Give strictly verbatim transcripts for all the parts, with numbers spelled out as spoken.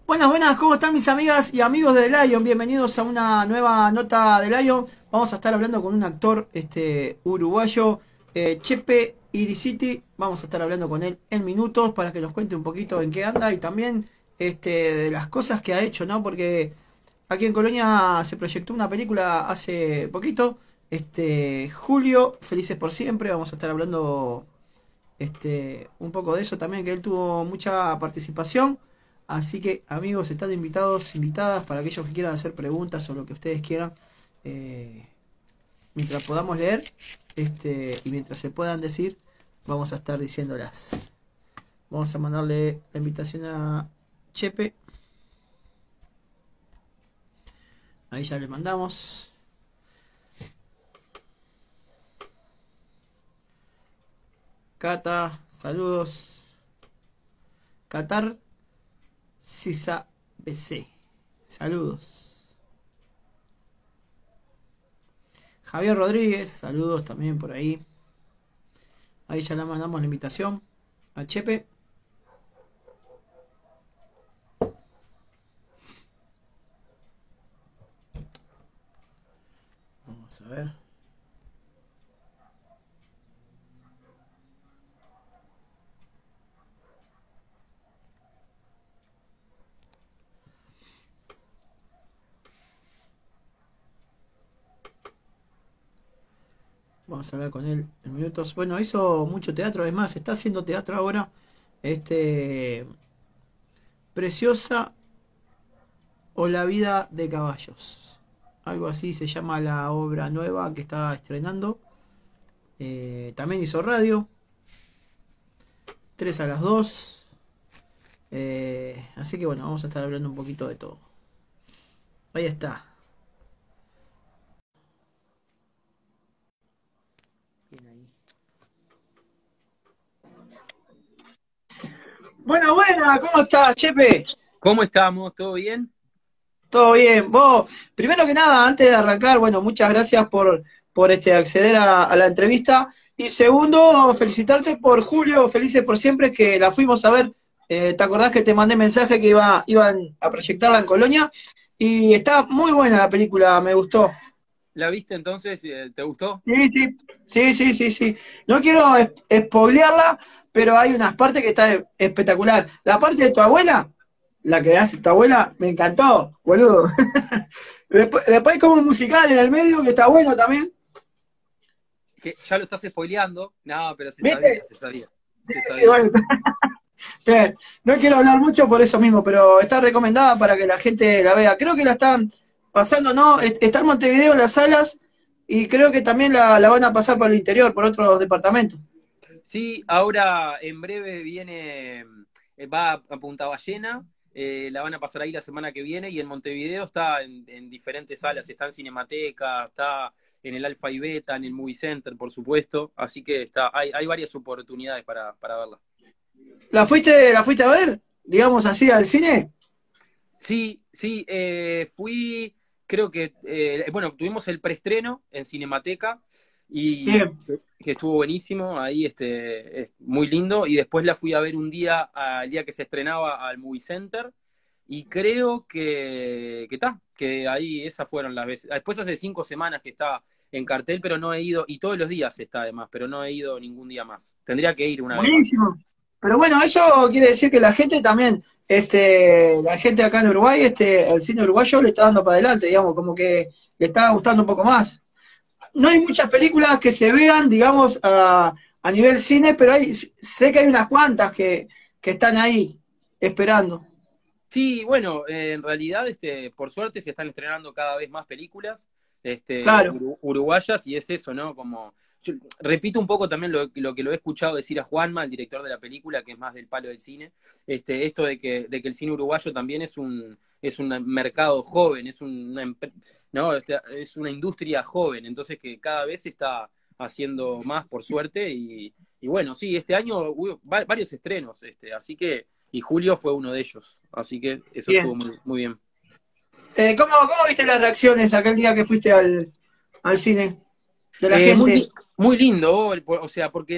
Buenas, buenas, ¿cómo están mis amigas y amigos de Lion? Bienvenidos a una nueva nota de Lion. Vamos a estar hablando con un actor este, uruguayo, eh, Chepe Iriciti. Vamos a estar hablando con él en minutos para que nos cuente un poquito en qué anda y también este, de las cosas que ha hecho, ¿no? Porque aquí en Colonia se proyectó una película hace poquito, este, Julio, Felices por Siempre. Vamos a estar hablando este, un poco de eso también, que él tuvo mucha participación. Así que amigos, están invitados, invitadas para aquellos que quieran hacer preguntas o lo que ustedes quieran. eh, Mientras podamos leer este, y mientras se puedan decir, vamos a estar diciéndolas. Vamos a mandarle la invitación a Chepe. Ahí ya le mandamos. Cata, saludos. Qatar Sisa B C. Saludos. Javier Rodríguez, saludos también por ahí. Ahí ya le mandamos la invitación a Chepe. Vamos a ver. Vamos a hablar con él en minutos. Bueno, hizo mucho teatro, además, está haciendo teatro ahora. Este. Preciosa o la vida de caballos. Algo así se llama la obra nueva que está estrenando. Eh, también hizo radio. Tres a las dos. Eh, así que bueno, vamos a estar hablando un poquito de todo. Ahí está. Bien ahí. Buena, buena, ¿cómo estás, Chepe? ¿Cómo estamos? ¿Todo bien? Todo bien. Vos, primero que nada, antes de arrancar, bueno, muchas gracias por, por este, acceder a, a la entrevista. Y segundo, felicitarte por Julio, Felices por Siempre, que la fuimos a ver. Eh, ¿te acordás que te mandé mensaje que iba, iban a proyectarla en Colonia? Y está muy buena la película, me gustó. ¿La viste entonces? Eh, ¿Te gustó? Sí, sí, sí, sí, sí, sí. No quiero es- spoilearla, pero hay unas partes que están espectacular. La parte de tu abuela, la que hace tu abuela, me encantó, boludo. Después, después hay como un musical en el medio que está bueno también. Que ya lo estás spoileando. No, pero se sabía, ¿Viste? se sabía, Sí, se sí, sabía. bueno. Bien, no quiero hablar mucho por eso mismo, pero está recomendada para que la gente la vea. Creo que la están pasando, ¿no? Est- Está en Montevideo en las salas y creo que también la, la van a pasar por el interior, por otros departamentos. Sí, ahora en breve viene, eh, va a Punta Ballena, eh, la van a pasar ahí la semana que viene y en Montevideo está en, en diferentes salas, está en Cinemateca, está en el Alfa y Beta, en el Movie Center, por supuesto, así que está, hay, hay varias oportunidades para, para verla. ¿La fuiste, la fuiste a ver? Digamos así, al cine. Sí, sí, eh, fui, creo que, eh, bueno, tuvimos el preestreno en Cinemateca y Bien. que estuvo buenísimo, ahí este, es muy lindo, y después la fui a ver un día, al día que se estrenaba al Movie Center, y creo que que está, que ahí esas fueron las veces. Después hace cinco semanas que está en cartel, pero no he ido, y todos los días está además, pero no he ido ningún día más. Tendría que ir una vez más. Buenísimo. Pero bueno, eso quiere decir que la gente también, este, la gente acá en Uruguay, este, el cine uruguayo le está dando para adelante, digamos, como que le está gustando un poco más. No hay muchas películas que se vean, digamos, a, a nivel cine, pero hay, sé que hay unas cuantas que, que están ahí esperando. Sí, bueno, eh, en realidad, este, por suerte se están estrenando cada vez más películas, este, Claro, uru- uruguayas, y es eso, ¿no? Como, yo repito un poco también lo, lo que lo he escuchado decir a Juanma, el director de la película, que es más del palo del cine, este, esto de que, de que el cine uruguayo también es un, es un mercado joven, es una, empre- ¿no? Este, es una industria joven, entonces que cada vez se está haciendo más, por suerte, y, y bueno, sí, este año hubo va- varios estrenos, este, así que y Julio fue uno de ellos. Así que eso estuvo bien. muy, muy bien. Eh, ¿cómo, cómo viste las reacciones aquel día que fuiste al, al cine de la Eh, muy, gente? li- muy lindo, o sea, porque la,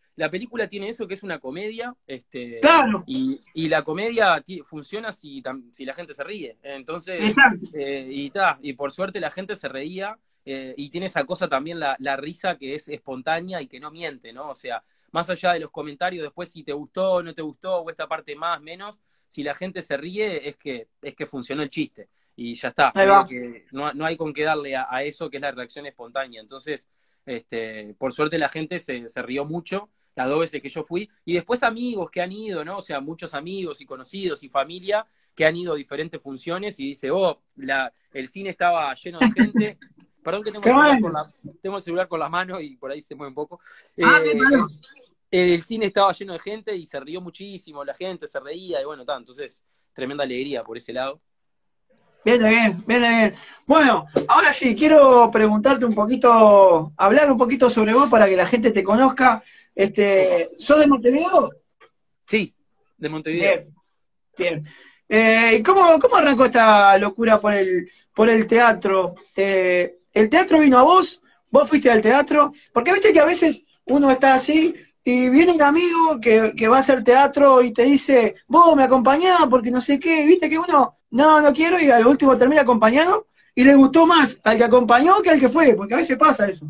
la película tiene eso que es una comedia, este, Claro, y, y la comedia funciona si, si la gente se ríe. Entonces, exacto. eh, y ta, y por suerte la gente se reía, eh, y tiene esa cosa también la, la risa que es espontánea y que no miente, ¿no? O sea, más allá de los comentarios, después si te gustó o no te gustó, o esta parte más, menos, si la gente se ríe, es que, es que funcionó el chiste. Y ya está, Ahí medio va. que no, no hay con qué darle a, a eso que es la reacción espontánea. Entonces, este, por suerte la gente se, se rió mucho las dos veces que yo fui, y después amigos que han ido, ¿no? O sea, muchos amigos y conocidos y familia que han ido a diferentes funciones y dice, oh, la, el cine estaba lleno de gente. Perdón que tengo Qué el celular con bueno. la, tengo el celular con las manos y por ahí se mueve un poco. Ah, bien, Eh, bueno. el, el cine estaba lleno de gente y se rió muchísimo, la gente se reía y bueno, está, entonces tremenda alegría por ese lado. Viene bien, viene bien. Bueno, ahora sí, quiero preguntarte un poquito, hablar un poquito sobre vos para que la gente te conozca. Este, ¿sos de Montevideo? Sí, de Montevideo. Bien, bien. Eh, ¿y cómo, cómo arrancó esta locura por el, por el teatro? Eh, ¿el teatro vino a vos? ¿Vos fuiste al teatro? Porque viste que a veces uno está así y viene un amigo que, que va a hacer teatro y te dice, vos me acompañás porque no sé qué, viste que uno, no, no quiero, y al último termina acompañando y le gustó más al que acompañó que al que fue, porque a veces pasa eso.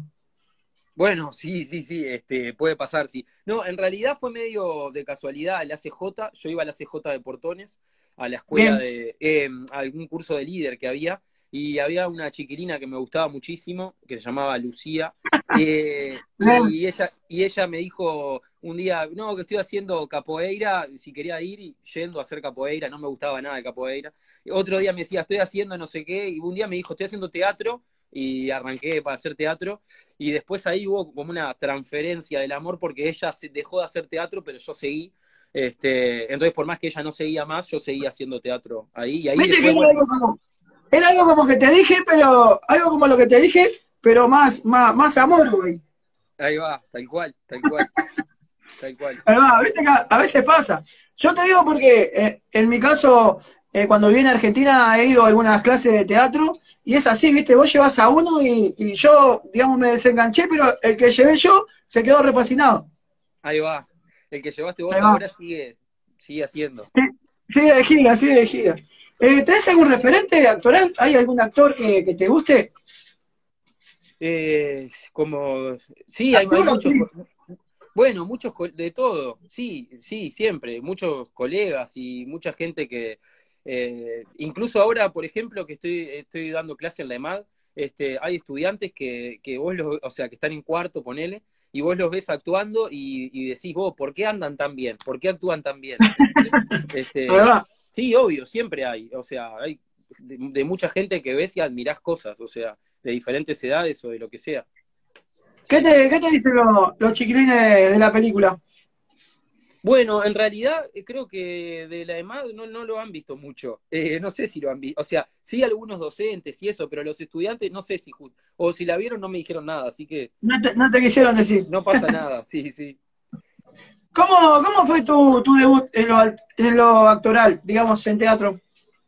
Bueno, sí, sí, sí, este, puede pasar, sí. No, en realidad fue medio de casualidad el A C J, yo iba al A C J de Portones, a la escuela Bien, de, eh, a algún curso de líder que había, y había una chiquilina que me gustaba muchísimo, que se llamaba Lucía, eh, bien. y ella, y ella me dijo un día, no, que estoy haciendo capoeira, si quería ir y yendo a hacer capoeira, no me gustaba nada de capoeira. Y otro día me decía, estoy haciendo no sé qué, y un día me dijo, estoy haciendo teatro, y arranqué para hacer teatro, y después ahí hubo como una transferencia del amor porque ella se dejó de hacer teatro, pero yo seguí. Este, entonces, por más que ella no seguía más, yo seguía haciendo teatro ahí. Y ahí Viste que después, era bueno, algo como, era algo como que te dije, pero algo como lo que te dije, pero más, más, más amor, güey. ahí va, tal cual, tal cual, tal cual. Además, viste que a, a veces pasa. Yo te digo porque eh, en mi caso, eh, cuando vine a Argentina he ido a algunas clases de teatro y es así, viste, vos llevas a uno y, y yo, digamos, me desenganché, pero el que llevé yo se quedó refascinado. Ahí va. El que llevaste Ahí vos va. ahora sigue, sigue haciendo. Sí, sigue de gira, sigue de gira. Eh, ¿tenés algún referente actoral? ¿Hay algún actor que, que te guste? Eh, como, sí, hay, hay ¿Actor o muchos, actriz? bueno, muchos co- de todo, sí, sí, siempre, muchos colegas y mucha gente que, eh, incluso ahora, por ejemplo, que estoy, estoy dando clase en la EMAD, este, hay estudiantes que, que vos los, o sea, que están en cuarto, ponele, y vos los ves actuando y, y decís, vos, ¿por qué andan tan bien? ¿Por qué actúan tan bien? ¿Entendés? Ahí Este, va. sí, obvio, siempre hay, o sea, hay de, de mucha gente que ves y admirás cosas, o sea, de diferentes edades o de lo que sea. ¿Qué Sí. te, qué te dicen los, los chiquilines de la película? Bueno, en realidad eh, creo que de la EMAD no, no lo han visto mucho. Eh, no sé si lo han visto. O sea, sí algunos docentes y eso, pero los estudiantes no sé si ju- o si la vieron no me dijeron nada, así que No te, no te quisieron decir. no pasa nada. Sí, sí. ¿Cómo, cómo fue tu, tu debut en lo, en lo actoral, digamos, en teatro?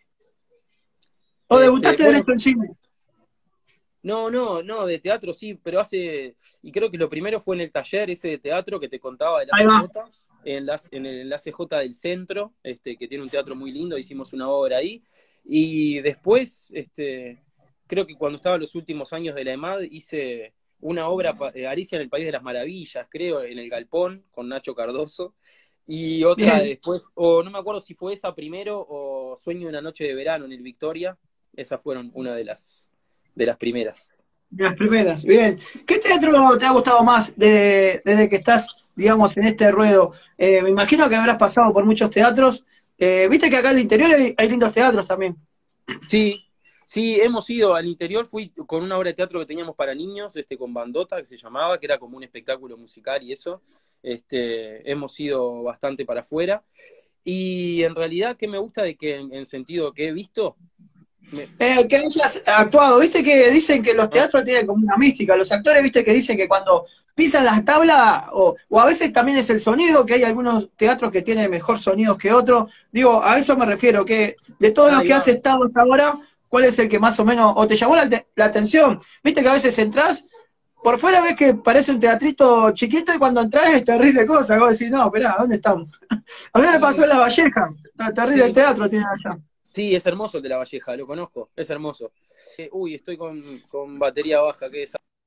¿O Este, debutaste bueno, derecho en cine? no, no, no, de teatro sí, pero hace, y creo que lo primero fue en el taller ese de teatro que te contaba del Ahí va. A C J, en, las, en el A C J del centro, este, que tiene un teatro muy lindo, hicimos una obra ahí, y después, este, creo que cuando estaba en los últimos años de la EMAD, hice una obra, pa- eh, Alicia en el País de las Maravillas, creo, en el Galpón, con Nacho Cardoso, y otra Bien, después, o no me acuerdo si fue esa primero, o Sueño de una noche de verano en el Victoria, esas fueron una de las de las primeras. de las primeras. Bien. ¿Qué teatro te ha gustado más desde, desde que estás, digamos, en este ruedo? Eh, me imagino que habrás pasado por muchos teatros. Eh, Viste que acá en el interior hay, hay lindos teatros también. Sí, sí, hemos ido al interior, fui con una obra de teatro que teníamos para niños, este, con bandota, que se llamaba, que era como un espectáculo musical y eso. Este, hemos ido bastante para afuera. Y en realidad, ¿qué me gusta de que en, en sentido que he visto? Me- Eh, que hayas actuado, viste que dicen que los ah, teatros tienen como una mística, los actores, viste que dicen que cuando pisan las tablas, o, o a veces también es el sonido, que hay algunos teatros que tienen mejor sonidos que otros, digo, a eso me refiero, que de todos los ahí que has va. estado hasta ahora, ¿cuál es el que más o menos, o te llamó la, la atención? Viste que a veces entrás por fuera ves que parece un teatrito chiquito y cuando entras es terrible cosa. Vos decís, no, esperá, ¿dónde estamos? A mí me pasó Sí, en La Valleja. Terrible sí, teatro tiene allá. sí, es hermoso el de La Valleja, lo conozco, es hermoso. Eh, uy, estoy con, con batería baja, qué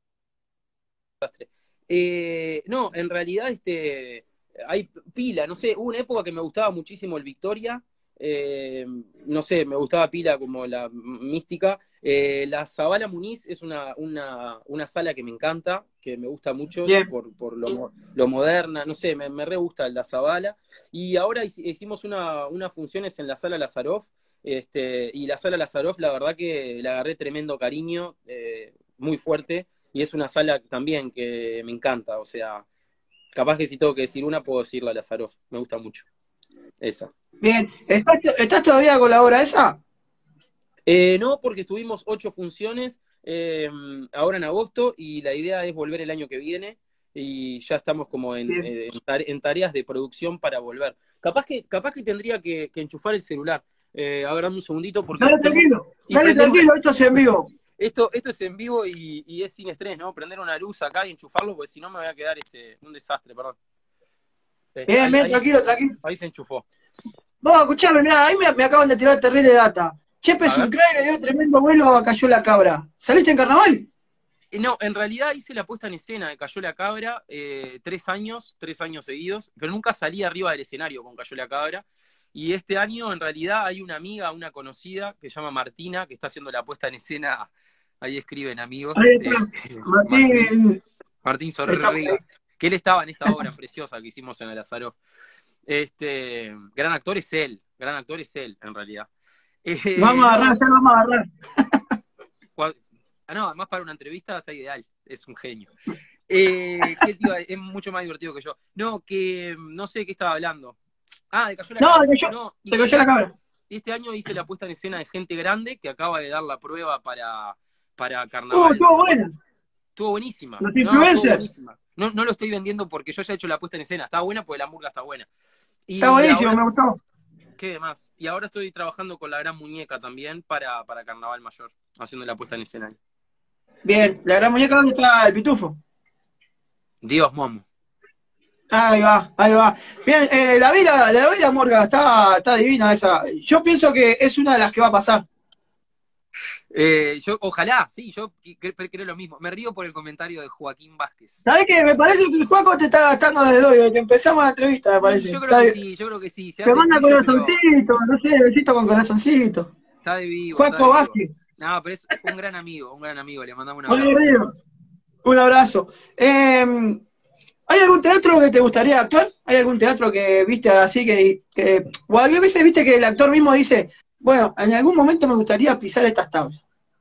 desastre. Eh, no, en realidad este, hay pila, no sé, hubo una época que me gustaba muchísimo el Victoria, eh, no sé, me gustaba pila como la mística. Eh, la Zabala Muniz es una, una, una sala que me encanta, que me gusta mucho Bien. por, por lo, lo moderna, no sé, me, me re gusta la Zabala. Y ahora hicimos una, unas funciones en la sala Lazaroff, este, y la sala Lazaroff, la verdad que le agarré tremendo cariño, eh, muy fuerte, y es una sala también que me encanta, o sea, capaz que si tengo que decir una, puedo decir la Lazaroff, me gusta mucho, esa. Bien. ¿Estás, estás todavía con la obra esa? Eh, no, porque tuvimos ocho funciones eh, ahora en agosto y la idea es volver el año que viene y ya estamos como en, Bien. eh, en, tare en tareas de producción para volver. Capaz que, capaz que tendría que, que enchufar el celular. Eh, ahora un segundito porque Dale tengo tranquilo, y dale prender una... tranquilo, esto es en vivo. Esto, esto es en vivo y, y es sin estrés, ¿no? Prender una luz acá y enchufarlo porque si no me voy a quedar este, un desastre, perdón. Eh, Bien, ahí, bien, ahí, tranquilo, tranquilo. ahí se enchufó. Vos, escuchame, mirá, ahí me, me acaban de tirar terrible data. Chepe A ver. Suncray le dio tremendo vuelo a Cayó la Cabra. ¿Saliste en carnaval? No, en realidad hice la puesta en escena de Cayó la Cabra eh, tres años, tres años seguidos, pero nunca salí arriba del escenario con Cayó la Cabra. Y este año, en realidad, hay una amiga, una conocida, que se llama Martina, que está haciendo la puesta en escena. Ahí escriben amigos. Ahí Eh, está. Martín, Martín Martín está por ahí. Sorriga, que él estaba en esta obra preciosa que hicimos en el Azaroff. Este, gran actor es él, gran actor es él, en realidad. Vamos Eh, a no, agarrar, ya lo vamos a agarrar. cua- ah, no, además para una entrevista está ideal, es un genio. Eh, ¿qué te iba a- es mucho más divertido que yo. No, que no sé de qué estaba hablando. Ah, de Cayó la No, Cabra. te cayó, No, y te este cayó la año, cabra. este año hice la puesta en escena de Gente Grande, que acaba de dar la prueba para, para Uh, Carnaval estuvo Mayor. buena. Estuvo buenísima. Los No, estuvo influencers. buenísima. No, no lo estoy vendiendo porque yo ya he hecho la puesta en escena. Está buena porque la murga está buena. Está Y buenísimo, ahora, me gustó. ¿qué demás? Y ahora estoy trabajando con la Gran Muñeca también para, para Carnaval Mayor, haciendo la puesta en escena. Bien, la gran muñeca, ¿dónde está el pitufo? Dios, Momo. Ahí va, ahí va. Bien, eh, la vi la, la vi la morga, está, está divina esa. Yo pienso que es una de las que va a pasar. Eh, yo, ojalá, sí, yo cre- creo lo mismo. Me río por el comentario de Joaquín Vázquez. ¿Sabés qué? Me parece que el Juaco te está gastando desde hoy, desde que empezamos la entrevista, me Y parece. yo creo Está- que sí, yo creo que sí. Se te hace el manda pillo, pero corazoncito, no sé, besito con corazoncito. está de vivo, está de Juaco vivo. Vázquez, No, pero es un gran amigo, un gran amigo. Le mandamos un Oye, abrazo. Río, un abrazo. Eh, ¿hay algún teatro que te gustaría actuar? ¿Hay algún teatro que viste así que, que o algunas veces viste que el actor mismo dice, bueno, en algún momento me gustaría pisar estas tablas?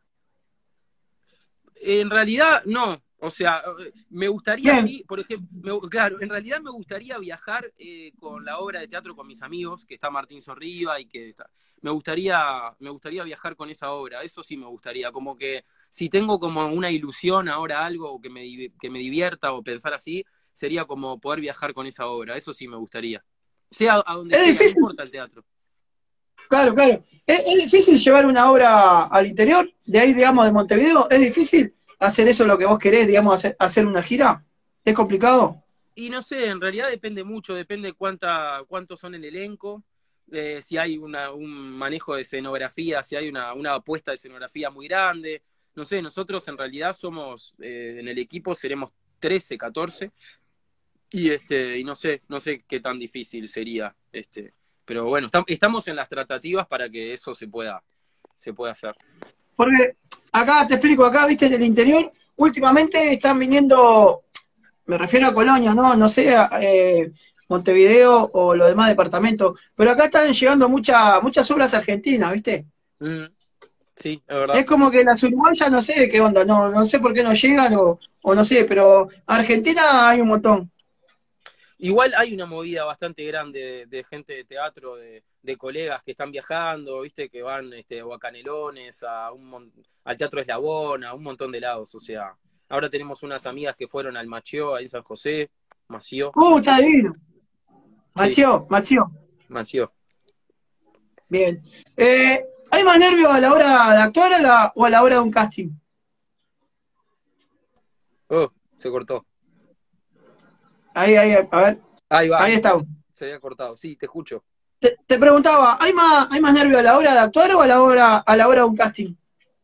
En realidad, no. O sea, me gustaría, Bien, sí, por ejemplo, me- claro, en realidad me gustaría viajar eh, con la obra de teatro con mis amigos, que está Martín Sorriba y que está. Me gustaría, me gustaría viajar con esa obra, eso sí me gustaría. Como que si tengo como una ilusión ahora algo que me, div- que me divierta o pensar así, sería como poder viajar con esa obra, eso sí me gustaría. Sea a donde es sea, no difícil, importa el teatro. claro, claro. ¿Es, es difícil llevar una obra al interior, de ahí, digamos, de Montevideo? ¿Es difícil hacer eso lo que vos querés, digamos, hacer, hacer una gira? ¿Es complicado? Y no sé, en realidad depende mucho, depende cuánta, cuántos son el elenco, eh, si hay una, un manejo de escenografía, si hay una, una apuesta de escenografía muy grande. No sé, nosotros en realidad somos, eh, en el equipo seremos trece, catorce, y este, y no sé, no sé qué tan difícil sería, este, pero bueno, tam- estamos en las tratativas para que eso se pueda, se pueda hacer. Porque acá te explico, acá, viste, en el interior, últimamente están viniendo, me refiero a Colonia, ¿no? No sé, a, eh, Montevideo o los demás departamentos, pero acá están llegando muchas muchas obras argentinas, ¿viste? Mm, sí, es verdad. Es como que las uruguayas no sé qué onda, no, no sé por qué no llegan o, o no sé, pero Argentina hay un montón. Igual hay una movida bastante grande de, de gente de teatro, de, de colegas que están viajando, viste, que van este, o a Canelones, a un mon- al Teatro Eslabón, a un montón de lados. O sea, ahora tenemos unas amigas que fueron al Macheo, ahí en San José, Mació, Uh, está Macheo, divino. sí, Mació, Mació. Mació. Bien. Eh, ¿hay más nervios a la hora de actuar a la- o a la hora de un casting? Se cortó. Ahí, ahí, a ver. Ahí va. Ahí está. Se había cortado. Sí, te escucho. Te, te preguntaba, ¿hay más, ¿hay más nervio a la hora de actuar o a la hora, a la hora de un casting?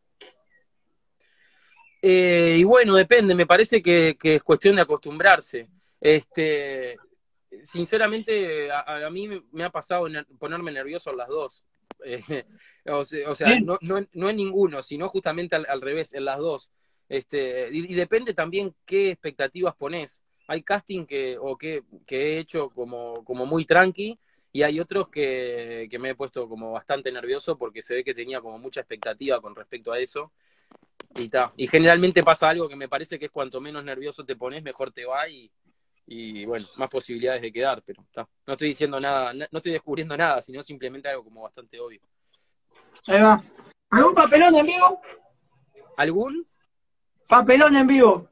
Eh, y bueno, depende, me parece que, que es cuestión de acostumbrarse. Este, sinceramente, a, a mí me ha pasado ner ponerme nervioso en las dos. Eh, o, o sea, no, no, no en ninguno, sino justamente al, al revés, en las dos. Este, y, y depende también qué expectativas pones. Hay casting que, o que, que he hecho como, como muy tranqui, y hay otros que, que me he puesto como bastante nervioso porque se ve que tenía como mucha expectativa con respecto a eso. Y, ta. Y generalmente pasa algo que me parece que es cuanto menos nervioso te pones, mejor te va y, y bueno, más posibilidades de quedar, pero ta. No estoy diciendo nada, no estoy descubriendo nada, sino simplemente algo como bastante obvio. Ahí va. ¿Algún papelón en vivo? ¿Algún? Papelón en vivo.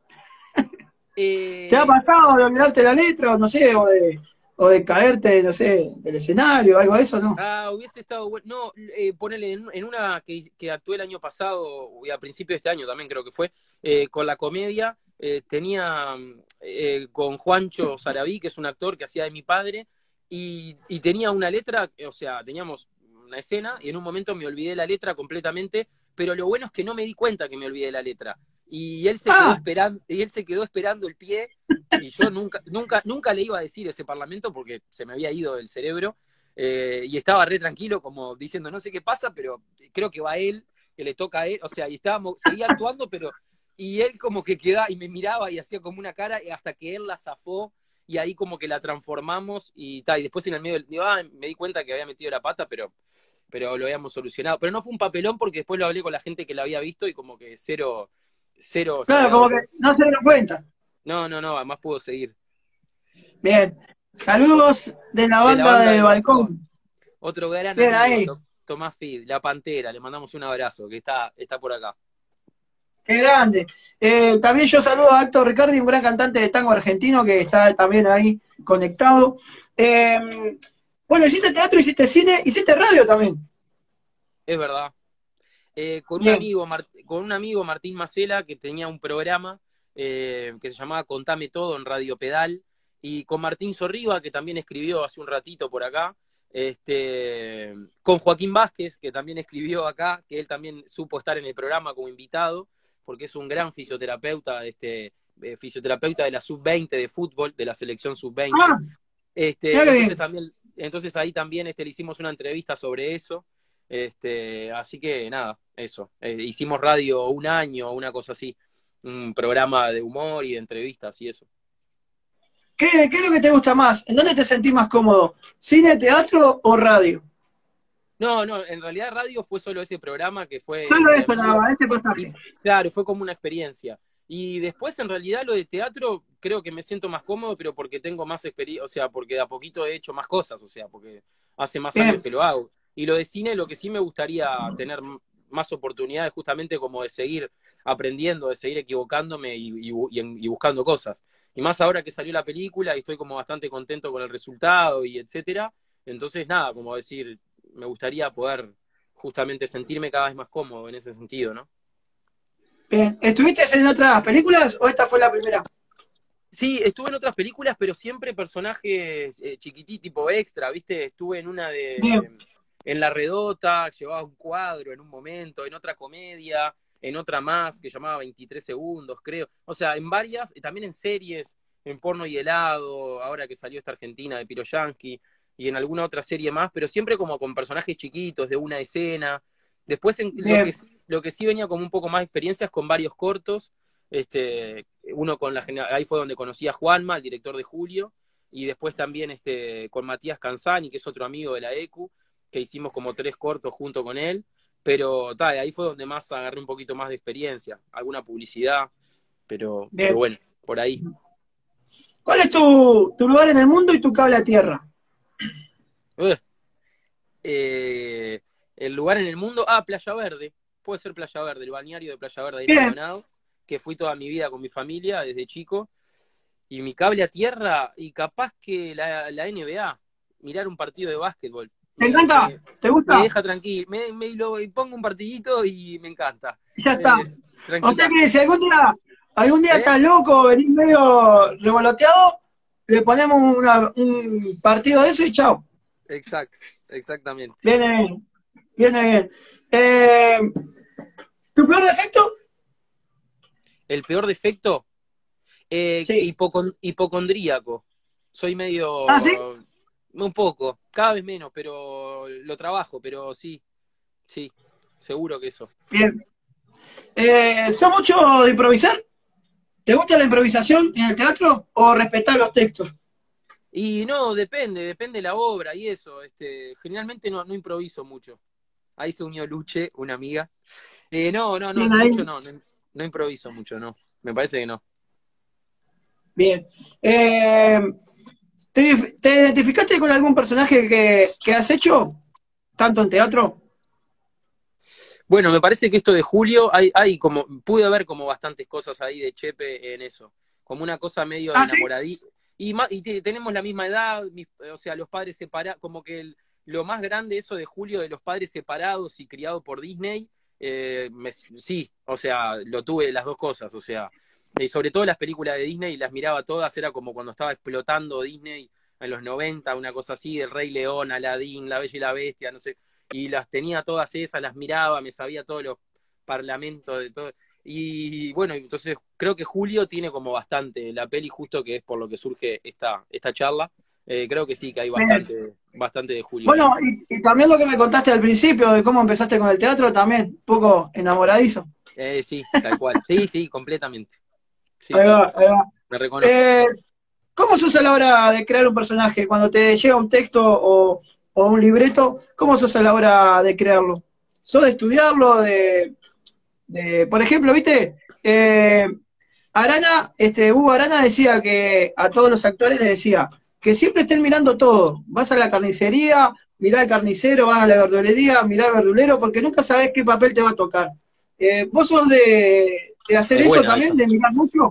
Eh... ¿Te ha pasado de olvidarte la letra, o no sé, o de, o de caerte, no sé, del escenario, algo de eso, no? Ah, hubiese estado bueno. No, eh, ponele en, en una que, que actué el año pasado, y a principio de este año también creo que fue, eh, con la comedia, eh, tenía eh, con Juancho Sarabí, que es un actor que hacía de mi padre, y, y tenía una letra, o sea, teníamos una escena, y en un momento me olvidé la letra completamente, pero lo bueno es que no me di cuenta que me olvidé la letra. Y él se quedó Ah, esperando, y él se quedó esperando el pie, y yo nunca, nunca, nunca le iba a decir ese parlamento porque se me había ido el cerebro. Eh, y estaba re tranquilo, como diciendo, no sé qué pasa, pero creo que va él, que le toca a él, o sea, y estábamos, seguía actuando, pero, y él como que quedaba, y me miraba y hacía como una cara, hasta que él la zafó, y ahí como que la transformamos, y tal, y después en el medio, del, ah, me di cuenta que había metido la pata, pero, pero lo habíamos solucionado. Pero no fue un papelón porque después lo hablé con la gente que la había visto, y como que cero, cero se claro, había como dado que cuenta. no se dieron cuenta. No, no, no, además puedo seguir. Bien. Saludos de la De la banda banda del del balcón. balcón. Otro gran Bien amigo, ahí. Tomás Fid, La Pantera, le mandamos un abrazo, que está, está por acá. Qué grande. Eh, también yo saludo a Héctor Ricardi, un gran cantante de tango argentino que está también ahí conectado. Eh, bueno, hiciste teatro, hiciste cine, hiciste radio también. Es verdad. Eh, con, un Bien. amigo, con un amigo, Martín Macela, que tenía un programa eh, que se llamaba Contame Todo en Radio Pedal, y con Martín Sorriba, que también escribió hace un ratito por acá, este, con Joaquín Vázquez, que también escribió acá, que él también supo estar en el programa como invitado, porque es un gran fisioterapeuta, este, eh, fisioterapeuta de la sub veinte de fútbol, de la selección sub veinte. Ah, Este, mirá qué entonces, bien. también, entonces ahí también este, le hicimos una entrevista sobre eso. Este, así que nada, eso. Eh, hicimos radio un año, una cosa así. Un programa de humor y de entrevistas y eso. ¿Qué, ¿Qué es lo que te gusta más? ¿En dónde te sentís más cómodo? ¿Cine, teatro o radio? No, no, en realidad radio fue solo ese programa que fue Solo entre eso, nada amigos. más, este Y pasaje. claro, fue como una experiencia. Y después, en realidad, lo de teatro, creo que me siento más cómodo, pero porque tengo más experiencia, o sea, porque de a poquito he hecho más cosas, o sea, porque hace más años Bien, que lo hago. Y lo de cine, lo que sí me gustaría tener más oportunidades, justamente como de seguir aprendiendo, de seguir equivocándome y, y, y, y buscando cosas. Y más ahora que salió la película y estoy como bastante contento con el resultado y etcétera. Entonces, nada, como decir, me gustaría poder justamente sentirme cada vez más cómodo en ese sentido, ¿no? bien. ¿Estuviste en otras películas o esta fue la primera? Sí, estuve en otras películas, pero siempre personajes eh, chiquití, tipo extra, ¿viste? Estuve en una Bien, de... En La Redota, llevaba un cuadro en un momento, en otra comedia, en otra más, que llamaba veintitrés segundos, creo. O sea, en varias, también en series, en Porno y Helado, ahora que salió esta Argentina de Piroyansky, y en alguna otra serie más, pero siempre como con personajes chiquitos, de una escena. Después, en, lo, que, bien, lo que sí venía como un poco más de experiencias con varios cortos, este, uno con la ahí fue donde conocí a Juanma, el director de Julio, y después también este, con Matías Canzani, que es otro amigo de la E Q U, que hicimos como tres cortos junto con él, pero tal, ahí fue donde más agarré un poquito más de experiencia, alguna publicidad, pero, pero bien. bueno, por ahí. ¿Cuál es tu, tu lugar en el mundo y tu cable a tierra? Uh, eh, el lugar en el mundo, ah, Playa Verde, puede ser Playa Verde, el balneario de Playa Verde ahí en Bien, Maldonado, que fui toda mi vida con mi familia desde chico, y mi cable a tierra, y capaz que la, la N B A, mirar un partido de básquetbol. ¿te Me, encanta? me, ¿Te me gusta? deja tranquilo, me, me lo, pongo un partidito y me encanta. Ya está. Eh, O sea tranquilazo. que si algún día algún día ¿Eh? estás loco, venís medio revoloteado, le ponemos una- un partido de eso y chao. Exacto, exactamente. Viene, viene bien. Eh, ¿Tu peor defecto? El peor defecto, eh, Sí. hipocon- hipocondríaco. Soy Ah, sí. medio, un poco, cada vez menos, pero lo trabajo, pero sí, sí, seguro que eso. Bien. Eh, ¿sos mucho de improvisar? ¿Te gusta la improvisación en el teatro o respetar los textos? Y no, depende, depende de la obra y eso. Este, generalmente no, no improviso mucho. Ahí se unió Luche, una amiga. Eh, no, no, no, Bien ahí. mucho no, no, no improviso mucho, no. Me parece que no. Bien. Eh, ¿te, te identificaste con algún personaje que, que has hecho? ¿Tanto en teatro? Bueno, me parece que esto de Julio, hay, hay como, pude ver como bastantes cosas ahí de Chepe en eso. Como una cosa medio de Ah, sí. enamoradí. Y, ma- y te- tenemos la misma edad, mis- o sea, los padres separados, como que el- lo más grande eso de Julio, de los padres separados y criado por Disney, eh, me- sí, o sea, lo tuve las dos cosas, o sea, y sobre todo las películas de Disney, las miraba todas, era como cuando estaba explotando Disney en los noventa, una cosa así, El Rey León, Aladín, La Bella y la Bestia, no sé, y las tenía todas esas, las miraba, me sabía todos los parlamentos de todo. Y bueno, entonces creo que Julio tiene como bastante la peli justo que es por lo que surge esta, esta charla. Eh, creo que sí, que hay Bien. bastante, bastante de Julio ahí. Bueno, y, y también lo que me contaste al principio de cómo empezaste con el teatro, también, un poco enamoradizo. Eh, sí, tal cual. Sí, sí, completamente. Sí, Ahí sí, va, ahí va. me reconozco. Eh, ¿Cómo sos a la hora de crear un personaje? Cuando te llega un texto o, o un libreto, ¿cómo sos a la hora de crearlo? ¿Sos de estudiarlo? De, de- por ejemplo, ¿viste? Eh, Arana, este, Hugo Arana decía que a todos los actores les decía que siempre estén mirando todo. Vas a la carnicería, mirá al carnicero, vas a la verdulería, mirá al verdulero, porque nunca sabés qué papel te va a tocar. Eh, ¿vos sos de, de hacer Es eso buena también, esa. de mirar mucho?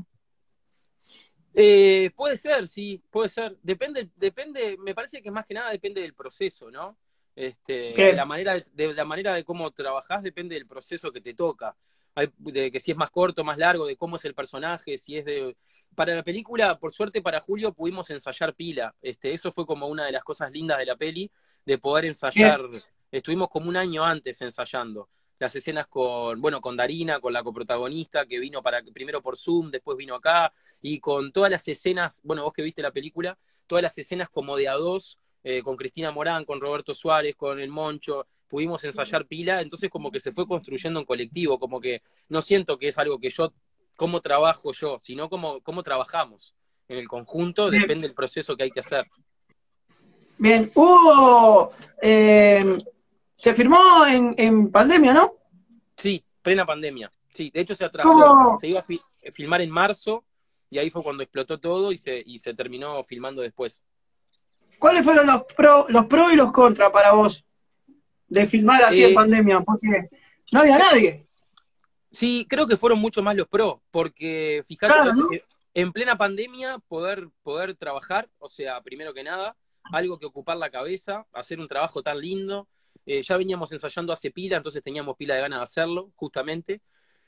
Eh, puede ser, sí, puede ser. Depende, depende, me parece que más que nada depende del proceso, ¿no? Este, de la ¿Qué? manera, de la manera de cómo trabajás, depende del proceso que te toca. Hay, de que si es más corto, más largo, de cómo es el personaje, si es de. Para la película, por suerte para Julio, pudimos ensayar pila. Este, eso fue como una de las cosas lindas de la peli, de poder ensayar. ¿Qué? Estuvimos como un año antes ensayando las escenas con, bueno, con Darina, con la coprotagonista, que vino para, primero por Zoom, después vino acá, y con todas las escenas, bueno, vos que viste la película, todas las escenas como de a dos, eh, con Cristina Morán, con Roberto Suárez, con el Moncho, pudimos ensayar pila, entonces como que se fue construyendo en colectivo, como que no siento que es algo que yo, cómo trabajo yo, sino cómo, cómo trabajamos. En el conjunto Bien. depende del proceso que hay que hacer. Bien, hubo, eh, se firmó en, en pandemia, ¿no? Sí, plena pandemia. Sí, de hecho se atrasó. ¿Cómo, Se iba a fi- filmar en marzo y ahí fue cuando explotó todo y se, y se terminó filmando después. ¿cuáles fueron los pro, los pro y los contra para vos de filmar así en Eh, pandemia? Porque no había nadie. Sí, creo que fueron mucho más los pros, porque fíjate, o Claro, sea, ¿no? eh, en plena pandemia poder, poder trabajar, o sea, primero que nada, algo que ocupar la cabeza, hacer un trabajo tan lindo. Eh, ya veníamos ensayando hace pila, entonces teníamos pila de ganas de hacerlo, justamente.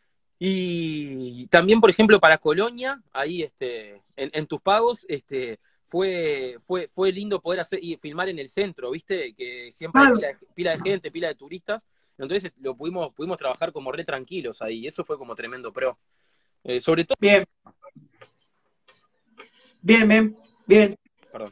Y también, por ejemplo, para Colonia, ahí este, en, en tus pagos, este, fue, fue, fue lindo poder hacer y filmar en el centro, ¿viste? Que siempre hay Claro. pila de, pila de gente, pila de turistas. Entonces lo pudimos, pudimos trabajar como re tranquilos ahí, y eso fue como tremendo pro. Eh, sobre todo, Bien, bien, bien, bien. perdón,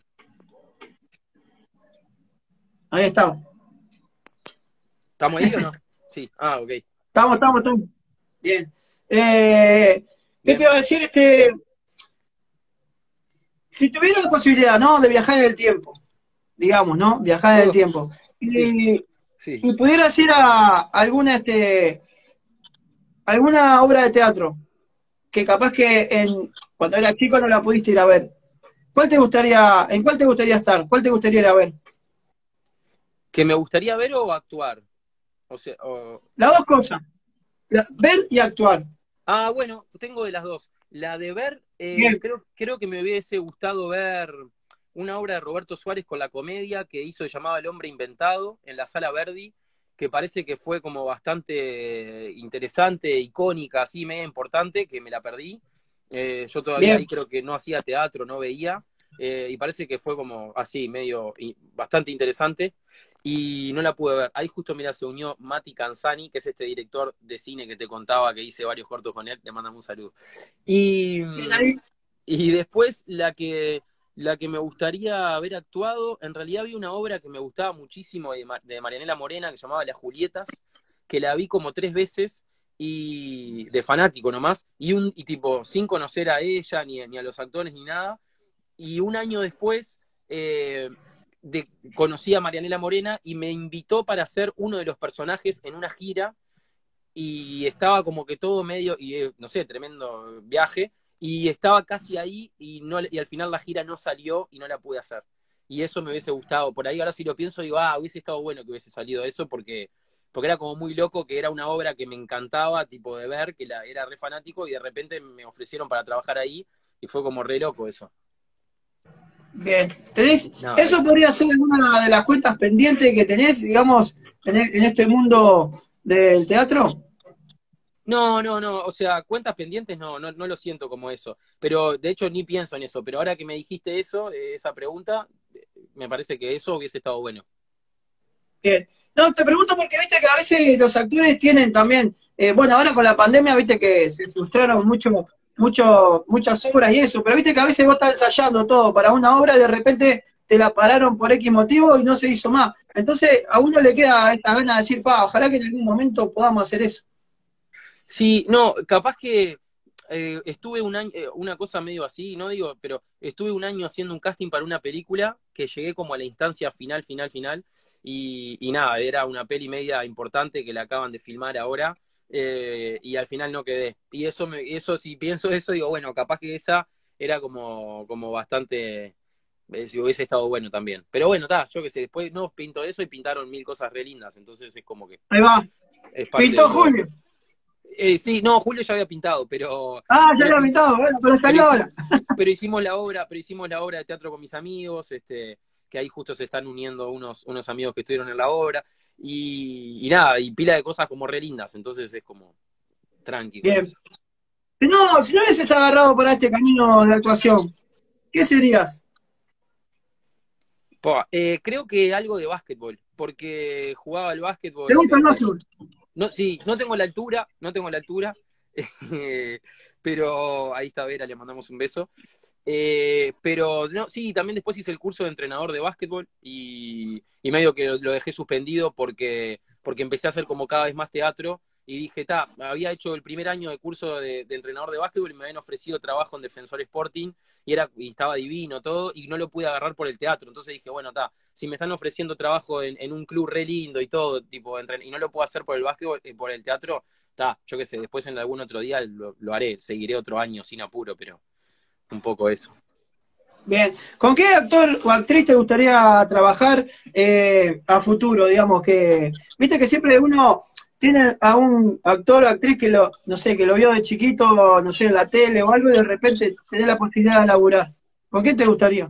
Ahí estamos. ¿estamos ahí o no? Sí, ah, ok, Estamos, estamos, estamos. Bien. Eh, ¿qué te bien. iba a decir? Este, si tuviera la posibilidad, ¿no? De viajar en el tiempo, digamos, ¿no? Viajar en el Uh, tiempo. sí, Y, sí. y pudieras ir a alguna, este, alguna obra de teatro que capaz que en, cuando eras chico no la pudiste ir a ver. ¿Cuál te gustaría, en cuál te gustaría estar? ¿Cuál te gustaría ir a ver? ¿Que me gustaría ver o actuar? O sea, o, Las dos cosas, la- ver y actuar. ah, bueno, tengo de las dos. La de ver, eh, Bien. creo, creo que me hubiese gustado ver una obra de Roberto Suárez con la comedia que hizo, se llamaba El hombre inventado, en la Sala Verdi, que parece que fue como bastante interesante, icónica, así, media importante, que me la perdí. Eh, yo todavía Bien. ahí creo que no hacía teatro, no veía, eh, y parece que fue como así, medio y bastante interesante, y no la pude ver. Ahí justo, mira, se unió Mati Canzani, que es este director de cine que te contaba, que hice varios cortos con él, le mandamos un saludo. Y, Bien ahí. y después la que, la que me gustaría haber actuado, en realidad vi una obra que me gustaba muchísimo de, Mar de Marianela Morena, que se llamaba Las Julietas, que la vi como tres veces, y de fanático nomás, y, un, y tipo, sin conocer a ella, ni, ni a los actores, ni nada, y un año después eh, de, conocí a Marianela Morena y me invitó para ser uno de los personajes en una gira, y estaba como que todo medio, y eh, no sé, tremendo viaje, y estaba casi ahí, y, no, y al final la gira no salió y no la pude hacer. Y eso me hubiese gustado. Por ahí ahora si lo pienso, digo, ah, hubiese estado bueno que hubiese salido eso, porque, porque era como muy loco, que era una obra que me encantaba, tipo de ver, que la, era re fanático, y de repente me ofrecieron para trabajar ahí, y fue como re loco eso. Bien. ¿Tenés, No, eso podría ser una de las cuentas pendientes que tenés, digamos, en, el- en este mundo del teatro? no, no, no, o sea, cuentas pendientes no, no, no lo siento como eso, pero de hecho ni pienso en eso, pero ahora que me dijiste eso, eh, esa pregunta, eh, me parece que eso hubiese estado bueno. Bien. No, te pregunto porque viste que a veces los actores tienen también, eh, bueno, ahora con la pandemia, viste que se frustraron mucho, mucho, muchas obras y eso, pero viste que a veces vos estás ensayando todo para una obra y de repente te la pararon por X motivo y no se hizo más. Entonces a uno le queda esta gana de decir, pa, ojalá que en algún momento podamos hacer eso. Sí, no, capaz que eh, estuve un año, eh, una cosa medio así, no digo, pero estuve un año haciendo un casting para una película que llegué como a la instancia final, final, final, y, y nada, era una peli media importante que la acaban de filmar ahora, eh, y al final no quedé. Y eso, me, eso si pienso eso, digo, bueno, capaz que esa era como, como bastante, eh, si hubiese estado bueno también. Pero bueno, está, yo qué sé, después no pintó eso y pintaron mil cosas re lindas, entonces es como que Ahí va. es parte Pintó de lo, Julio. eh, sí, no, Julio ya había pintado, pero, Ah, ya pero, había pintado, bueno, pero pero, salió hicimos, ahora. pero hicimos la obra, pero hicimos la obra de teatro con mis amigos, este, que ahí justo se están uniendo unos, unos amigos que estuvieron en la obra, y, y nada, y pila de cosas como re lindas, entonces es como tranqui con Bien. eso. Si no, si no hubieses agarrado para este camino de actuación, ¿qué serías? Pa, eh, creo que algo de básquetbol, porque jugaba al ¿Te básquetbol, gusta el este, básquetbol? no, sí, no tengo la altura, no tengo la altura, eh, pero ahí está Vera, le mandamos un beso. Eh, pero no, sí, también después hice el curso de entrenador de básquetbol y, y medio que lo, lo dejé suspendido porque, porque empecé a hacer como cada vez más teatro y dije, ta, había hecho el primer año de curso de, de entrenador de básquetbol y me habían ofrecido trabajo en Defensor Sporting y, era, y estaba divino todo y no lo pude agarrar por el teatro. Entonces dije, bueno, ta, si me están ofreciendo trabajo en, en un club re lindo y todo, tipo, entren y no lo puedo hacer por el básquetbol, eh, por el teatro, ta, yo qué sé, después en algún otro día lo, lo haré, seguiré otro año sin apuro, pero un poco eso. Bien. ¿Con qué actor o actriz te gustaría trabajar eh, a futuro? Digamos que, viste que siempre uno tiene a un actor o actriz que lo, no sé, que lo vio de chiquito, no sé, en la tele o algo y de repente te dé la posibilidad de laburar. ¿Con qué te gustaría?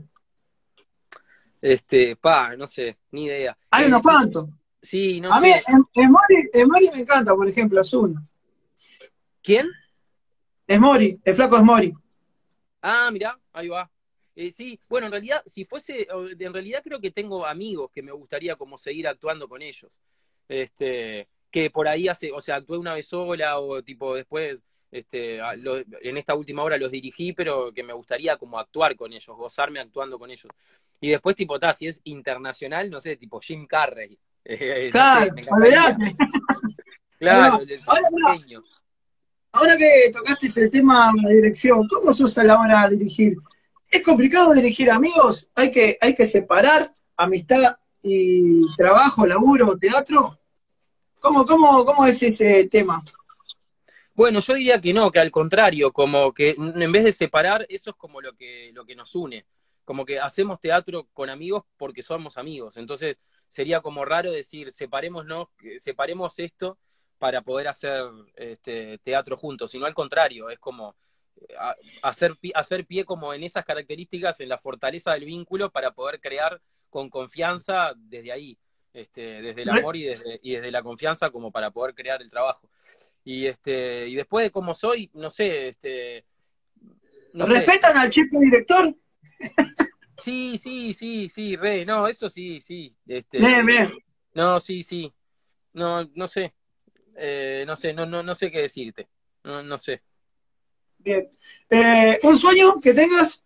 Este, pa, no sé, ni idea. Hay unos Eh, sí, cuantos. sí, no A mí, sé. en, en Mori, en Mori me encanta, por ejemplo, es uno. ¿Quién? Es Mori, el flaco es Mori. Ah, mirá, ahí va. Eh, sí, bueno, en realidad, si fuese, o- en realidad creo que tengo amigos que me gustaría como seguir actuando con ellos. Este, que por ahí hace, o sea, actué una vez sola o tipo después, este, a- lo- en esta última obra los dirigí, pero que me gustaría como actuar con ellos, gozarme actuando con ellos. Y después, tipo, ta, si es internacional, no sé, tipo Jim Carrey. Eh, no sé, Claro, me encantaría. olvidate. Ahí Claro, va. el, Ahora, el mirá, genio. ahora que tocaste el tema de la dirección, ¿cómo sos a la hora de dirigir? ¿Es complicado dirigir amigos? ¿Hay que, hay que separar amistad y trabajo, laburo, teatro? ¿Cómo, cómo, cómo es ese tema? Bueno, yo diría que no, que al contrario, como que en vez de separar, eso es como lo que, lo que nos une. Como que hacemos teatro con amigos porque somos amigos. Entonces sería como raro decir, separémonos, que- separemos esto para poder hacer este, teatro juntos, sino al contrario, es como eh, a- hacer, pi- hacer pie como en esas características, en la fortaleza del vínculo para poder crear con confianza desde ahí, este, desde el Re- amor y desde, y desde la confianza como para poder crear el trabajo. Y este, y después de cómo soy, no sé, este, no sé. ¿Respetan al Chepe director? Sí, sí, sí, sí, re, no, eso sí, sí. Bien, Este, bien. no, sí, sí. No, no sé. Eh, no sé, no, no, no sé qué decirte. No, no sé. Bien. Eh, ¿un sueño que tengas?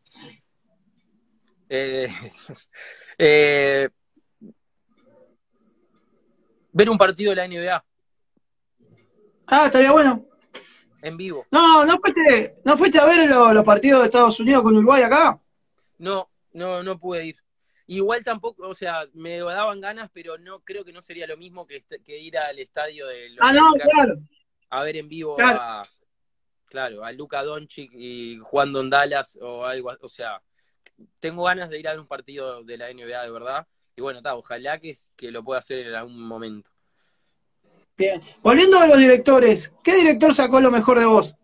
Eh, eh, ver un partido de la N B A Ah, estaría bueno. en vivo. No, ¿no fuiste, no fuiste a ver lo- los partidos de Estados Unidos con Uruguay acá? No, no, no pude ir. Igual tampoco, o sea, me daban ganas, pero no creo que no sería lo mismo que, est- que ir al estadio de los Ah, no, americanos claro, a ver en vivo claro. a, claro, a Luka Doncic y jugando en Dallas o algo, o sea, tengo ganas de ir a ver un partido de la N B A de verdad. Y bueno, está, ojalá que, que lo pueda hacer en algún momento. Bien. Volviendo a los directores, ¿qué director sacó lo mejor de vos?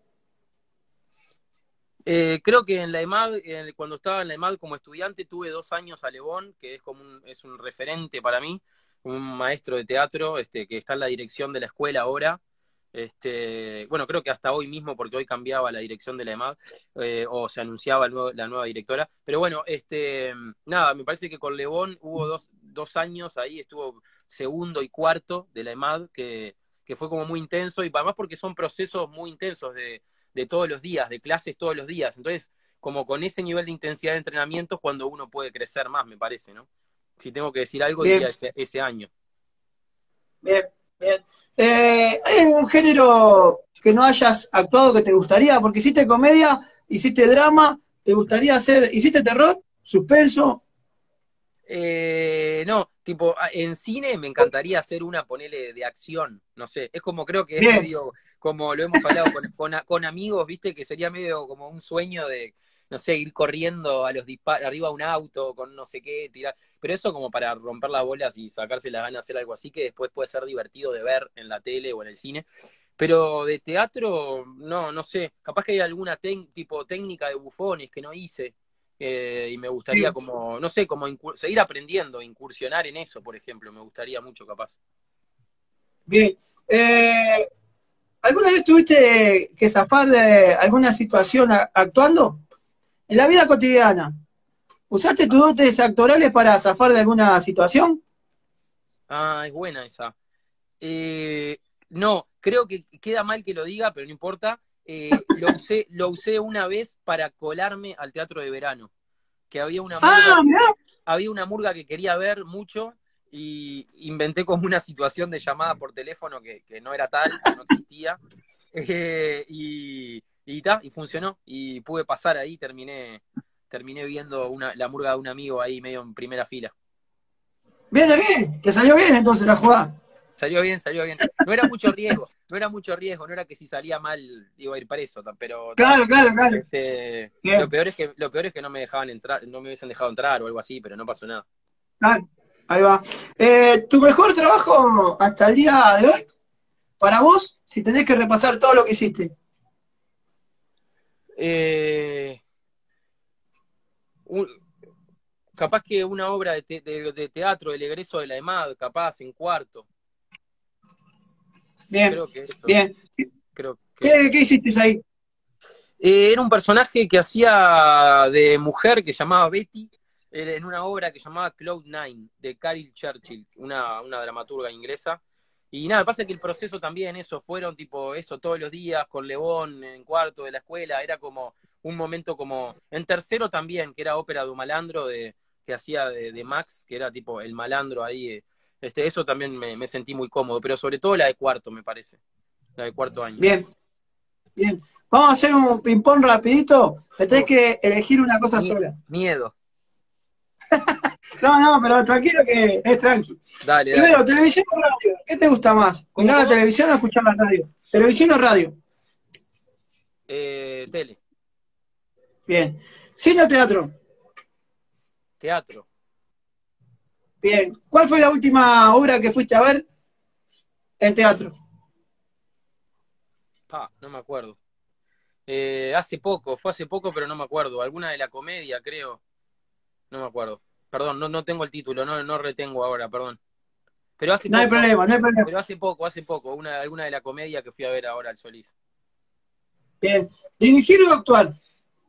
Eh, creo que en la EMAD, eh, cuando estaba en la EMAD como estudiante, tuve dos años a Lebón, que es como un, es un referente para mí, un maestro de teatro, este, que está en la dirección de la escuela ahora. Este, bueno, creo que hasta hoy mismo, porque hoy cambiaba la dirección de la EMAD, eh, o se anunciaba el nuevo- la nueva directora. Pero bueno, este, nada, me parece que con Lebón hubo dos, dos años ahí, estuvo segundo y cuarto de la EMAD, que, que fue como muy intenso, y además porque son procesos muy intensos de de todos los días, de clases todos los días. Entonces, como con ese nivel de intensidad de entrenamiento es cuando uno puede crecer más, me parece, ¿no? Si tengo que decir algo, diría Bien, ese, ese año. bien, bien. Eh, ¿hay algún género que no hayas actuado que te gustaría? Porque hiciste comedia, hiciste drama, ¿te gustaría hacer, hiciste terror, suspenso? Eh, no, tipo, en cine me encantaría hacer una, ponele, de acción, no sé, es como, creo que es Bien, medio, como lo hemos hablado con, con, con amigos, viste, que sería medio como un sueño de, no sé, ir corriendo a los disparos, arriba a un auto, con no sé qué, tirar, pero eso como para romper las bolas y sacarse las ganas de hacer algo así, que después puede ser divertido de ver en la tele o en el cine. Pero de teatro, no, no sé, capaz que hay alguna tipo técnica de bufones que no hice, eh, y me gustaría bien, como, no sé, como seguir aprendiendo, incursionar en eso, por ejemplo, me gustaría mucho capaz. bien. Eh, ¿alguna vez tuviste que zafar de alguna situación a- actuando? En la vida cotidiana, ¿usaste tus dotes actorales para zafar de alguna situación? Ah, es buena esa. Eh, no, creo que queda mal que lo diga, pero no importa. Eh, lo usé, lo usé una vez para colarme al teatro de verano, que había una murga, Ah, mirá. había una murga que quería ver mucho y inventé como una situación de llamada por teléfono que, que no era tal, que no existía. Eh, y, y, ta, y funcionó. Y pude pasar ahí, terminé, terminé viendo una, la murga de un amigo ahí medio en primera fila. Bien, bien. Te salió bien entonces la jugada. Salió bien, salió bien. No era mucho riesgo, no era mucho riesgo, no era que si salía mal iba a ir preso, pero ta, Claro, claro, claro. este, lo Bien, peor es que, lo peor es que no me dejaban entrar, no me hubiesen dejado entrar o algo así, pero no pasó nada. claro. Ahí va. Eh, ¿tu mejor trabajo hasta el día de hoy? Para vos, si tenés que repasar todo lo que hiciste. Eh, un, capaz que una obra de, te, de, de, teatro, El egreso de la EMAD, capaz, en cuarto. Bien, Creo que eso. bien. Creo que ¿Qué, eso. qué hiciste ahí? Eh, era un personaje que hacía de mujer que llamaba Betty, eh, en una obra que llamaba Cloud Nine, de Carol Churchill, una, una dramaturga inglesa. Y nada, pasa que el proceso también, eso, fueron tipo eso todos los días con Lebón en cuarto de la escuela, era como un momento como, en tercero también, que era ópera de un malandro de, que hacía de, de Max, que era tipo el malandro ahí, eh, este, eso también me, me sentí muy cómodo, pero sobre todo la de cuarto, me parece, la de cuarto año. Bien, bien. Vamos a hacer un ping-pong rapidito. Me tenés Uh, que elegir una cosa mie- sola. miedo. No, no, pero tranquilo que es tranqui. Dale, dale. Primero, televisión o radio. ¿Qué te gusta más? ¿Cómo, ¿Mirar la cómo? televisión o escuchar la radio? ¿Televisión o radio? Eh, tele, Bien. ¿Cine o teatro? teatro. Bien. ¿Cuál fue la última obra que fuiste a ver en teatro? Pa, no me acuerdo. Eh, hace poco, fue hace poco, pero no me acuerdo. Alguna de la comedia, creo. No me acuerdo. Perdón, no, no tengo el título, no, no retengo ahora, perdón. Pero hace No hay poco, problema, no hay problema. pero hace poco, hace poco. Una, alguna de la comedia que fui a ver ahora al Solís. Bien. ¿Dirigir o actuar?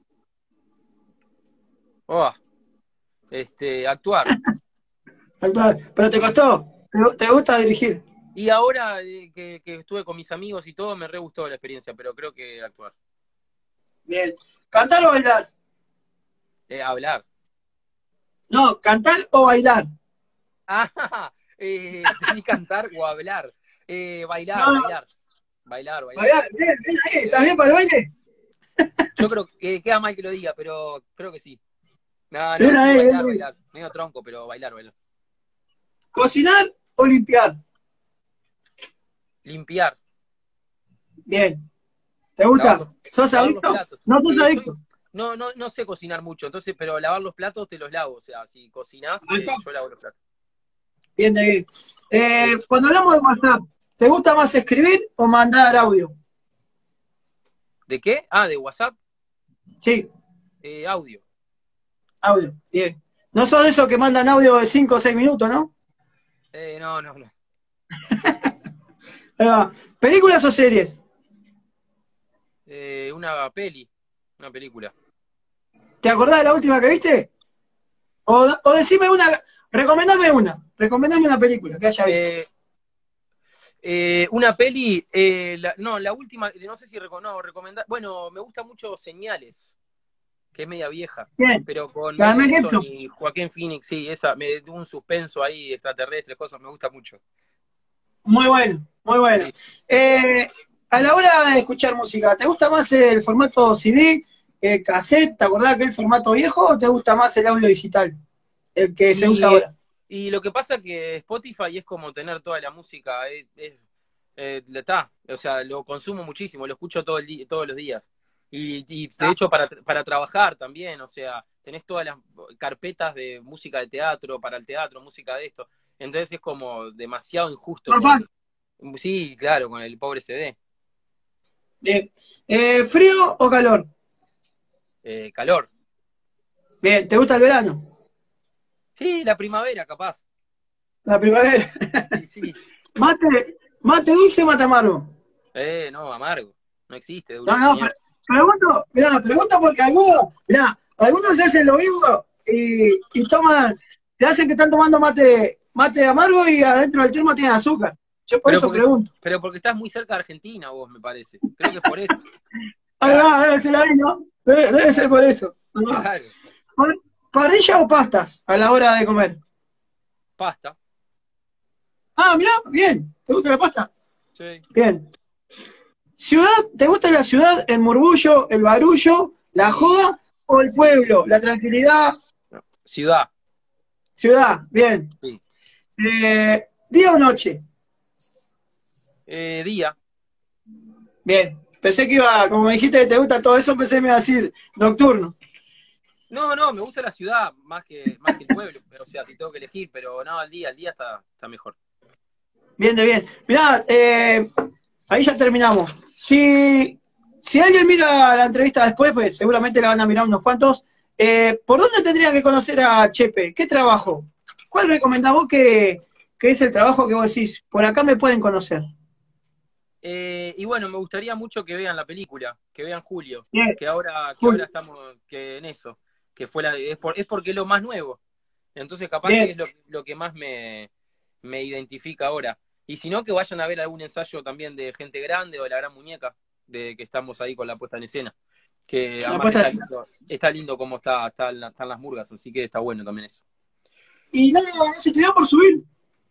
Oh, este, actuar. Actuar. Pero te costó. ¿Te, te gusta dirigir? Y ahora eh, que, que estuve con mis amigos y todo, me re gustó la experiencia, pero creo que actuar. Bien. ¿Cantar o bailar? Eh, hablar. No, cantar o bailar. Ah, eh, ni cantar o hablar. Eh, bailar, No, bailar. Bailar, bailar. bailar. Bien, bien ahí. ¿Estás bien para el baile? Yo creo que queda mal que lo diga, pero creo que sí. No, no, Bien sí, ahí, bien bailar, ahí. bailar. Medio tronco, pero bailar, bailar. ¿Cocinar o limpiar? Limpiar. Bien. ¿Te Lavar gusta? los, ¿Sos lavar los adicto? platos. No sos Eh, soy, adicto. no, no, no sé cocinar mucho, entonces, pero lavar los platos te los lavo. O sea, si cocinás, Acá. eh, yo lavo los platos. Bien, de bien. Eh, Eso. cuando hablamos de WhatsApp, ¿te gusta más escribir o mandar audio? ¿De qué? Ah, de WhatsApp. Sí, Eh, audio. audio. Bien. No sos de esos que mandan audio de cinco o seis minutos, ¿no? Eh, no, no, no. Ahí va. ¿Películas o series? Eh, una peli, una película. ¿Te acordás de la última que viste? O, o decime una, recomendame una, recomendame una película que haya visto. Eh, eh, una peli, eh, la- no, la última, no sé si reco- no, recomendar. Bueno, me gusta mucho Señales, que es media vieja, Bien. pero con La de Mel Mel Gibson Gibson. y Joaquín Phoenix, sí, esa, me un suspenso ahí, extraterrestres, cosas, me gusta mucho. Muy bueno, muy bueno. Sí. Eh, a la hora de escuchar música, ¿te gusta más el formato C D, eh, cassette, ¿te acordás que el formato viejo o te gusta más el audio digital, el que se usa Y, ahora? y lo que pasa que Spotify es como tener toda la música, es, es eh, está, o sea, lo consumo muchísimo, lo escucho todo el di- todos los días. Y, y de Ah, hecho para, para trabajar también, o sea, tenés todas las carpetas de música de teatro, para el teatro, música de esto. Entonces es como demasiado injusto más fácil. con, sí, claro, con el pobre C D. Bien. Eh, ¿frío o calor? Eh, calor. Bien, ¿te gusta el verano? Sí, la primavera, capaz. La primavera. Sí, sí. Mate, mate dulce, mate amargo. Eh, no, amargo. No existe No, dulce, no, pre- mierda. pregunto, mirá, pregunto porque algunos, mirá, algunos se hacen lo vivo y, y toman, te hacen que están tomando mate, mate amargo y adentro del termo tiene azúcar. Yo por Pero eso porque, pregunto. pero porque estás muy cerca de Argentina vos, me parece. Creo que es por eso. Ahí Claro, va, debe ser ahí, ¿no? Debe, debe ser claro, por eso. Ahí va. claro. Par- ¿Parrilla o pastas a la hora de comer? Pasta. Ah, mirá, bien. ¿Te gusta la pasta? Sí. Bien. ¿Ciudad? ¿Te gusta la ciudad, el murmullo, el barullo, la Sí, joda o el sí. pueblo, la tranquilidad? Ciudad. Ciudad, bien. Sí. Eh, ¿día o noche? Eh, día. Bien. Pensé que iba, como me dijiste que te gusta todo eso, pensé que me iba a decir nocturno. No, no, me gusta la ciudad más que, más que el pueblo. O sea, si tengo que elegir, pero no, el día, el día está, está mejor. Bien, de bien. Mirá, eh, ahí ya terminamos. Si, si alguien mira la entrevista después, pues seguramente la van a mirar unos cuantos. Eh, ¿por dónde tendría que conocer a Chepe? ¿Qué trabajo? ¿Cuál recomendás vos que, que es el trabajo que vos decís? Por acá me pueden conocer. Eh, y bueno, me gustaría mucho que vean la película, que vean Julio, Bien, que ahora, que ahora Julio. estamos que en eso, que fue la, es, por, es porque es lo más nuevo. Entonces capaz que Bien. es lo, lo que más me, me identifica ahora. Y si no, que vayan a ver algún ensayo también de Gente Grande o de La Gran Muñeca, de que estamos ahí con la puesta en escena. Que La además puesta está es- lindo, está lindo cómo está, está, están las murgas, así que está bueno también eso. Y no, no se te dio por subir.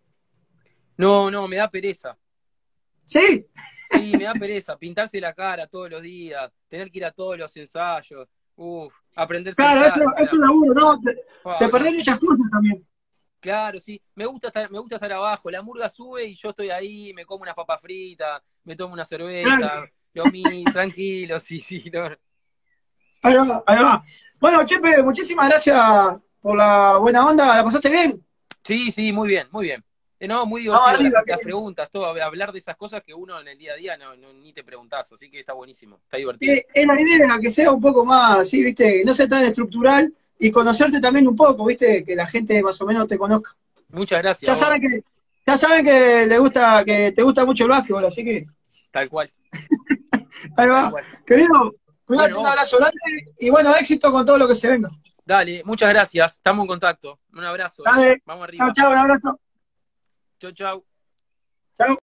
No, no, me da pereza. Sí, Sí, me da pereza, pintarse la cara todos los días, tener que ir a todos los ensayos, uff, aprenderse el claro, eso, cara. eso es laburo, ¿no? Te, te Ah, perdés no. muchas cosas también. Claro, sí, me gusta estar, me gusta estar abajo, la murga sube y yo estoy ahí, me como unas papas fritas, me tomo una Claro, cerveza, lo mi, tranquilo, sí, sí, no. ahí va, ahí va. Bueno, Chepe, muchísimas gracias por la buena onda. ¿La pasaste bien? Sí, sí, muy bien, muy bien. Eh, No, muy Vamos divertido las, arriba, las que preguntas, todo, hablar de esas cosas que uno en el día a día no, no- ni te preguntás, así que está buenísimo, está divertido. que es la idea, que sea un poco más, así, viste, que no sea tan estructural y conocerte también un poco, viste, que la gente más o menos te conozca. Muchas gracias, Ya vos, saben que, ya saben que le gusta, que te gusta mucho el básquetbol, así que tal cual, ahí tal va. cual. Querido, cuídate, un Bueno, abrazo grande y bueno, éxito con todo lo que se venga. Dale, muchas gracias. Estamos en contacto. Un abrazo. Dale. Vamos Chao, arriba. chao, un abrazo. Chau, chau. Chao.